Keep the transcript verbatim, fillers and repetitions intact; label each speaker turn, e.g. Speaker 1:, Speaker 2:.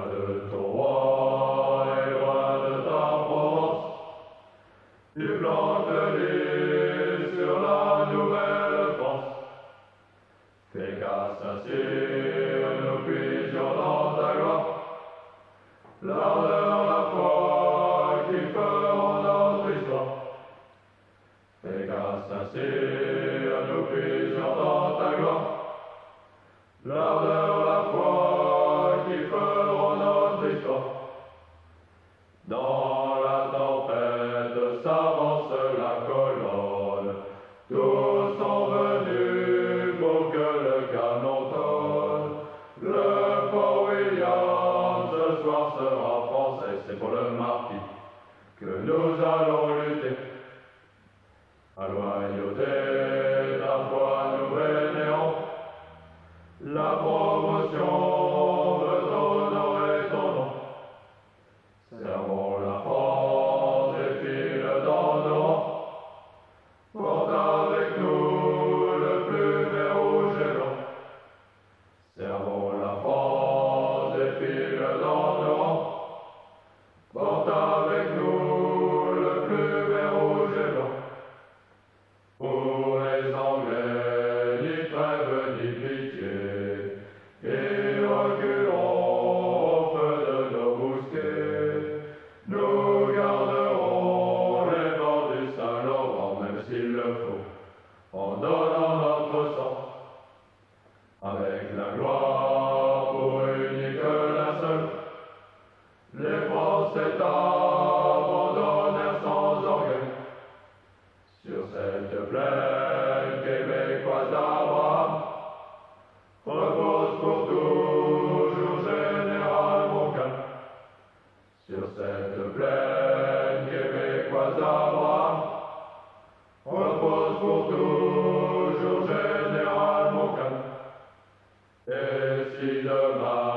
Speaker 1: de ton roi et loin de ta Provence. Tu plantes le lit sur la Nouvelle-France. Fais qu'à Saint-Cyr nous puissions dans ta gloire l'ardeur, la foi qui feront notre histoire. Fais qu'à Saint-Cyr nous puissions dans ta gloire l'ardeur, la foi qui feront notre histoire. Dans la tempête s'avance la colonne, tous sont venus pour que le canon tonne. Le Fort William ce soir sera français, c'est pour le marquis que nous allons lutter. À loyauté, la foi nous vénérons, la promotion veut honorer ton nom. Servons la France et file dans nos rangs, porte avec nous le plumet rouge et blanc. Servons la France et file dans nos rangs, porte avec nous le plumet rouge et blanc. Pour les Anglais, ni trêve ni pitié, et reculeront au feu de nos bousquets. Nous garderons les bords du Saint-Laurent, même s'il le faut, en donnant notre sang. Avec la gloire pour unique la seule, les Français abandonnèrent sans orgueil. Sur cette plaine québécoise d'Abraham, repose pour toujours Général Montcalm. Sur cette plaine québécoise d'Abraham, repose pour toujours Général Montcalm. Et si demain